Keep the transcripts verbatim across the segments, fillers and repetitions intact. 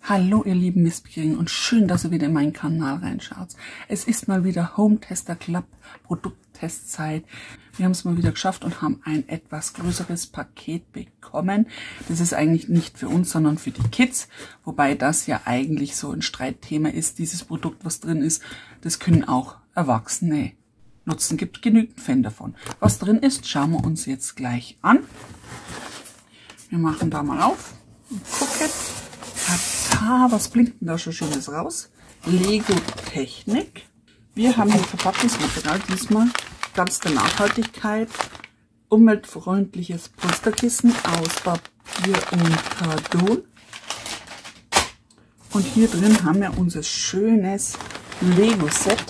Hallo ihr lieben Wissbegierigen und schön, dass ihr wieder in meinen Kanal reinschaut. Es ist mal wieder Home Tester Club Produkttestzeit. Wir haben es mal wieder geschafft und haben ein etwas größeres Paket bekommen. Das ist eigentlich nicht für uns, sondern für die Kids. Wobei das ja eigentlich so ein Streitthema ist. Dieses Produkt, was drin ist, das können auch Erwachsene nutzen. Gibt genügend Fan davon. Was drin ist, schauen wir uns jetzt gleich an. Wir machen da mal auf und gucken. Ah, was blinkt denn da schon Schönes raus? Lego Technik. Wir haben hier Verpackungsmaterial, diesmal ganz der Nachhaltigkeit. Umweltfreundliches Polsterkissen aus Papier und Karton. Und hier drin haben wir unser schönes Lego-Set.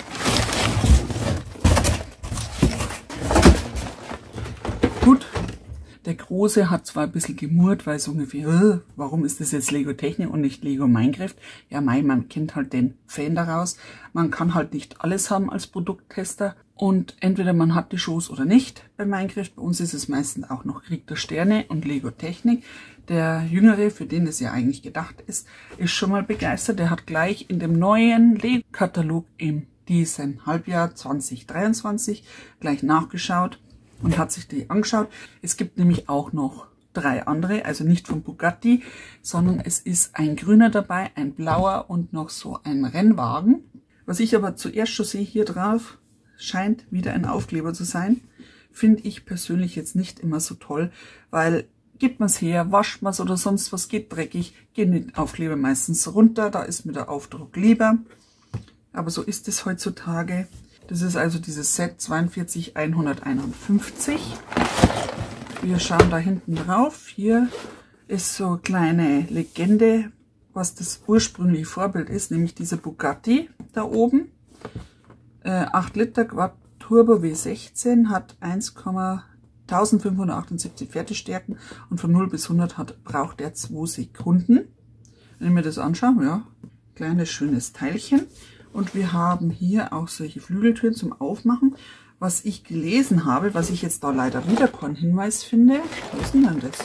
Gut. Der Große hat zwar ein bisschen gemurrt, weil so ungefähr, äh, warum ist das jetzt Lego Technik und nicht Lego Minecraft? Ja, mei, man kennt halt den Fan daraus. Man kann halt nicht alles haben als Produkttester. Und entweder man hat die Shows oder nicht bei Minecraft. Bei uns ist es meistens auch noch Krieg der Sterne und Lego Technik. Der Jüngere, für den das ja eigentlich gedacht ist, ist schon mal begeistert. Der hat gleich in dem neuen Lego-Katalog in diesem Halbjahr zwanzig dreiundzwanzig gleich nachgeschaut und hat sich die angeschaut. Es gibt nämlich auch noch drei andere, also nicht von Bugatti, sondern es ist ein grüner dabei, ein blauer und noch so ein Rennwagen. Was ich aber zuerst schon sehe hier drauf, scheint wieder ein Aufkleber zu sein. Finde ich persönlich jetzt nicht immer so toll, weil gibt man es her, wascht man es oder sonst was, geht dreckig, gehen die Aufkleber meistens runter, da ist mir der Aufdruck lieber. Aber so ist es heutzutage. Das ist also dieses Set zweiundvierzig hunderteinundfünfzig. Wir schauen da hinten drauf. Hier ist so eine kleine Legende, was das ursprüngliche Vorbild ist, nämlich dieser Bugatti da oben. Äh, acht Liter Quad Turbo W sechzehn, hat eintausendfünfhundertachtundsiebzig Pferdestärken und von null bis hundert hat, braucht er zwei Sekunden. Wenn ich mir das anschaue, ja, kleines schönes Teilchen. Und wir haben hier auch solche Flügeltüren zum Aufmachen. Was ich gelesen habe, was ich jetzt da leider wieder keinen Hinweis finde. Was ist denn das?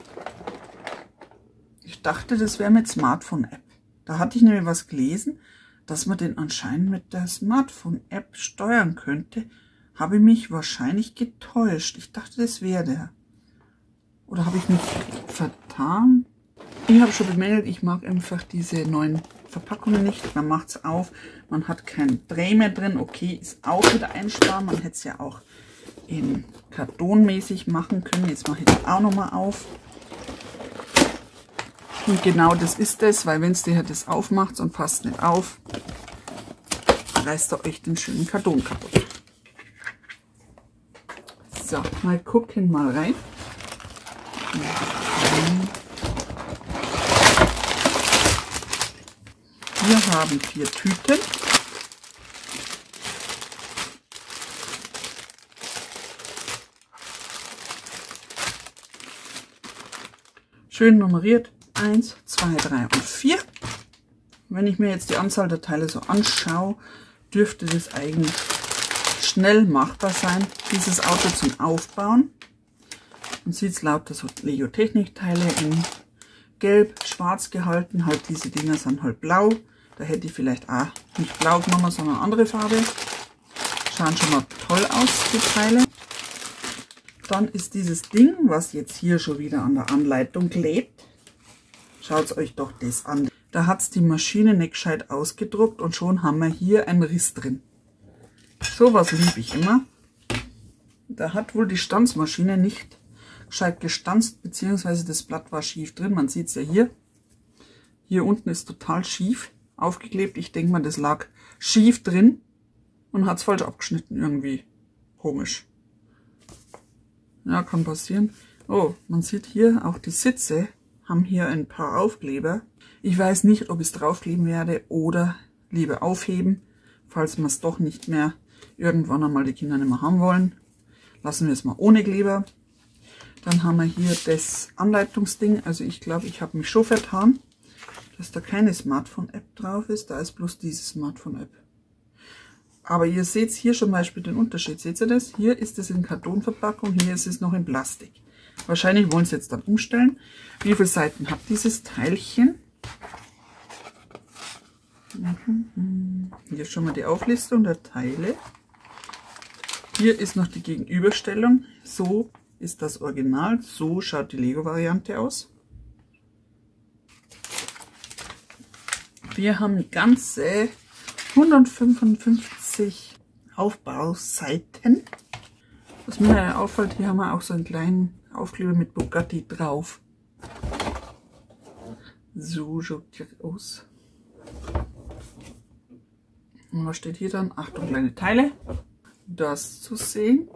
Ich dachte, das wäre mit Smartphone-App. Da hatte ich nämlich was gelesen, dass man den anscheinend mit der Smartphone-App steuern könnte. Habe ich mich wahrscheinlich getäuscht. Ich dachte, das wäre der. Oder habe ich mich vertan? Ich habe schon bemängelt, ich mag einfach diese neuen Verpackungen nicht. Man macht es auf, man hat keinen Dreh mehr drin. Okay, ist auch wieder einsparen. Man hätte es ja auch in kartonmäßig machen können. Jetzt mache ich das auch nochmal auf. Und genau das ist es, weil wenn es dir das aufmacht und passt nicht auf, reißt ihr euch den schönen Karton kaputt. So, mal gucken, mal rein. Wir haben vier Tüten. Schön nummeriert. eins, zwei, drei und vier. Wenn ich mir jetzt die Anzahl der Teile so anschaue, dürfte das eigentlich schnell machbar sein, dieses Auto zum Aufbauen. Man sieht es lauter so Lego Technik Teile in gelb, schwarz gehalten. Halt diese Dinger sind halt blau. Da hätte ich vielleicht auch nicht blau genommen, sondern andere Farbe. Schauen schon mal toll aus, die Teile. Dann ist dieses Ding, was jetzt hier schon wieder an der Anleitung klebt. Schaut euch doch das an. Da hat es die Maschine nicht gescheit ausgedruckt und schon haben wir hier einen Riss drin. Sowas liebe ich immer. Da hat wohl die Stanzmaschine nicht gescheit gestanzt, beziehungsweise das Blatt war schief drin. Man sieht es ja hier. Hier unten ist total schief aufgeklebt. Ich denke mal, das lag schief drin und hat es falsch abgeschnitten irgendwie. Komisch. Ja, kann passieren. Oh, man sieht hier auch die Sitze haben hier ein paar Aufkleber. Ich weiß nicht, ob ich es draufkleben werde oder lieber aufheben, falls wir es doch nicht mehr irgendwann einmal die Kinder nicht mehr haben wollen. Lassen wir es mal ohne Kleber. Dann haben wir hier das Anleitungsding. Also ich glaube, ich habe mich schon vertan, dass da keine Smartphone-App drauf ist. Da ist bloß diese Smartphone-App. Aber ihr seht hier zum Beispiel den Unterschied. Seht ihr das? Hier ist es in Kartonverpackung, hier ist es noch in Plastik. Wahrscheinlich wollen sie jetzt dann umstellen. Wie viele Seiten hat dieses Teilchen? Hier schon mal die Auflistung der Teile. Hier ist noch die Gegenüberstellung. So ist das Original. So schaut die Lego-Variante aus. Wir haben ganze hundertfünfundfünfzig Aufbauseiten. Was mir auffällt, hier haben wir auch so einen kleinen Aufkleber mit Bugatti drauf. So schaut das aus. Und was steht hier dann? Achtung, kleine Teile. Das zu sehen.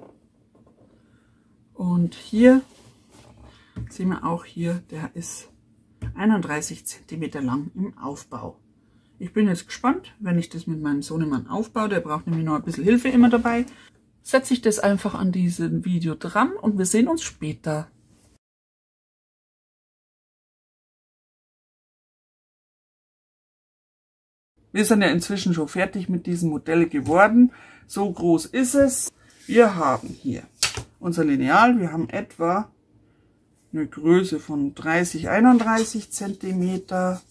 Und hier sehen wir auch hier, der ist einunddreißig Zentimeter lang im Aufbau. Ich bin jetzt gespannt, wenn ich das mit meinem Sohnemann aufbaue. Der braucht nämlich noch ein bisschen Hilfe immer dabei. Setze ich das einfach an diesem Video dran und wir sehen uns später. Wir sind ja inzwischen schon fertig mit diesem Modell geworden. So groß ist es. Wir haben hier unser Lineal. Wir haben etwa eine Größe von dreißig, einunddreißig Zentimeter.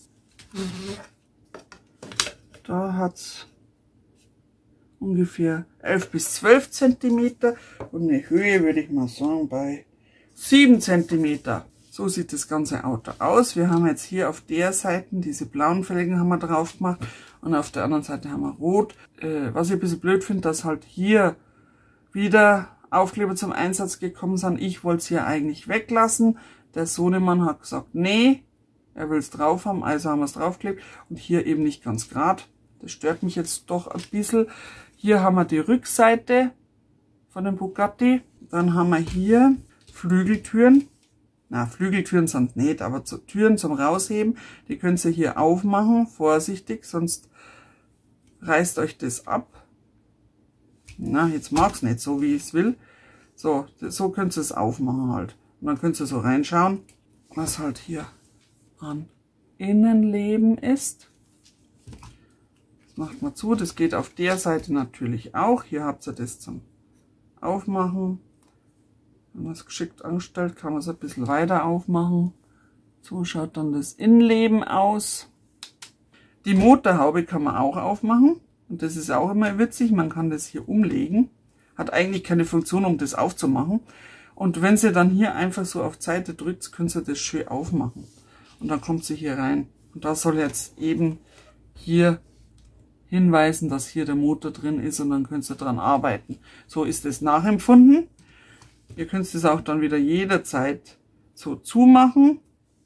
Da hat es ungefähr elf bis zwölf Zentimeter und eine Höhe würde ich mal sagen bei sieben Zentimeter. So sieht das ganze Auto aus. Wir haben jetzt hier auf der Seite diese blauen Felgen haben wir drauf gemacht und auf der anderen Seite haben wir rot. Äh, was ich ein bisschen blöd finde, dass halt hier wieder Aufkleber zum Einsatz gekommen sind. Ich wollte es hier eigentlich weglassen. Der Sohnemann hat gesagt, nee, er will es drauf haben, also haben wir es draufgeklebt und hier eben nicht ganz gerade. Das stört mich jetzt doch ein bisschen. Hier haben wir die Rückseite von dem Bugatti. Dann haben wir hier Flügeltüren. Na, Flügeltüren sind nicht, aber zu, Türen zum Rausheben. Die könnt ihr hier aufmachen, vorsichtig, sonst reißt euch das ab. Na, jetzt mag es nicht so, wie ich es will. So, so könnt ihr es aufmachen halt. Und dann könnt ihr so reinschauen, was halt hier an Innenleben ist. Das macht man zu. Das geht auf der Seite natürlich auch. Hier habt ihr das zum Aufmachen. Wenn man es geschickt anstellt, kann man es ein bisschen weiter aufmachen. So schaut dann das Innenleben aus. Die Motorhaube kann man auch aufmachen. Und das ist auch immer witzig. Man kann das hier umlegen. Hat eigentlich keine Funktion, um das aufzumachen. Und wenn sie dann hier einfach so auf Seite drückt, könnt ihr das schön aufmachen. Und dann kommt sie hier rein. Und da soll jetzt eben hier hinweisen, dass hier der Motor drin ist und dann könnt ihr dran arbeiten. So ist es nachempfunden. Ihr könnt es auch dann wieder jederzeit so zumachen.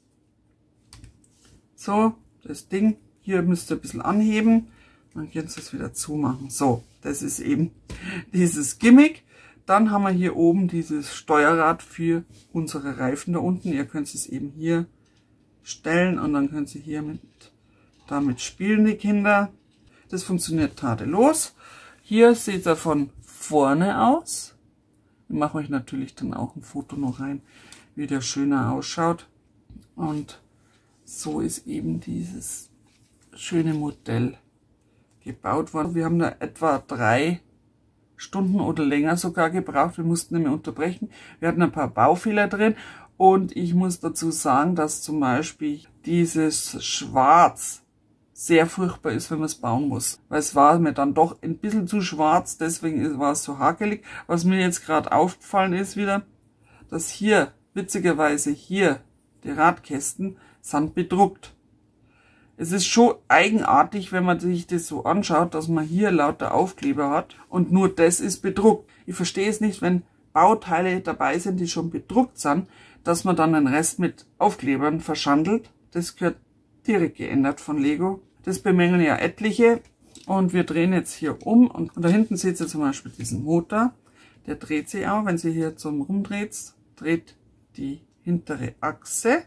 So, das Ding hier müsst ihr ein bisschen anheben. Dann könnt ihr es wieder zumachen. So, das ist eben dieses Gimmick. Dann haben wir hier oben dieses Steuerrad für unsere Reifen da unten. Ihr könnt es eben hier stellen und dann könnt ihr hier mit, damit spielen die Kinder. Das funktioniert tadellos. Hier sieht er von vorne aus. Ich mache euch natürlich dann auch ein Foto noch rein, wie der schöner ausschaut. Und so ist eben dieses schöne Modell gebaut worden. Wir haben da etwa drei Stunden oder länger sogar gebraucht. Wir mussten nämlich unterbrechen. Wir hatten ein paar Baufehler drin. Und ich muss dazu sagen, dass zum Beispiel dieses Schwarz sehr furchtbar ist, wenn man es bauen muss. Weil es war mir dann doch ein bisschen zu schwarz, deswegen war es so hakelig. Was mir jetzt gerade aufgefallen ist wieder, dass hier, witzigerweise hier, die Radkästen sind bedruckt. Es ist schon eigenartig, wenn man sich das so anschaut, dass man hier lauter Aufkleber hat und nur das ist bedruckt. Ich verstehe es nicht, wenn Bauteile dabei sind, die schon bedruckt sind, dass man dann den Rest mit Aufklebern verschandelt. Das gehört direkt geändert von Lego. Das bemängeln ja etliche und wir drehen jetzt hier um und, und da hinten seht ihr zum Beispiel diesen Motor. Der dreht sich auch, wenn sie hier zum Rumdreht, dreht die hintere Achse.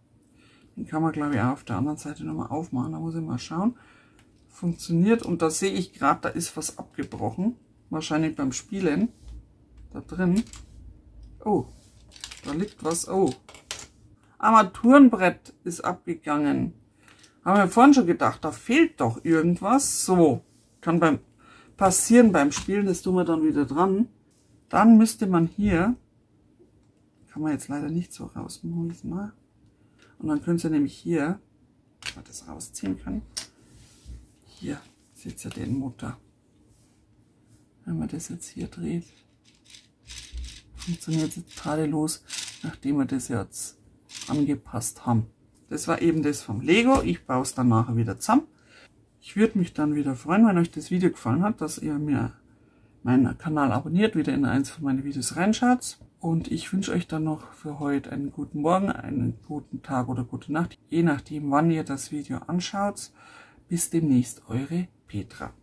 Den kann man glaube ich auch auf der anderen Seite nochmal aufmachen, da muss ich mal schauen. Funktioniert und da sehe ich gerade, da ist was abgebrochen. Wahrscheinlich beim Spielen. Da drin. Oh, da liegt was. Oh. Armaturenbrett ist abgegangen. Haben wir vorhin schon gedacht, da fehlt doch irgendwas. So, kann beim passieren beim Spielen, das tun wir dann wieder dran. Dann müsste man hier, kann man jetzt leider nicht so rausmachen, und dann könnt ihr nämlich hier, wenn man das rausziehen kann, Hier seht ihr den Mutter. Wenn man das jetzt hier dreht, funktioniert es tadellos, nachdem wir das jetzt angepasst haben. Das war eben das vom Lego. Ich baue es dann nachher wieder zusammen. Ich würde mich dann wieder freuen, wenn euch das Video gefallen hat, dass ihr mir meinen Kanal abonniert, wieder in eins von meinen Videos reinschaut. Und ich wünsche euch dann noch für heute einen guten Morgen, einen guten Tag oder gute Nacht, je nachdem, wann ihr das Video anschaut. Bis demnächst, eure Petra.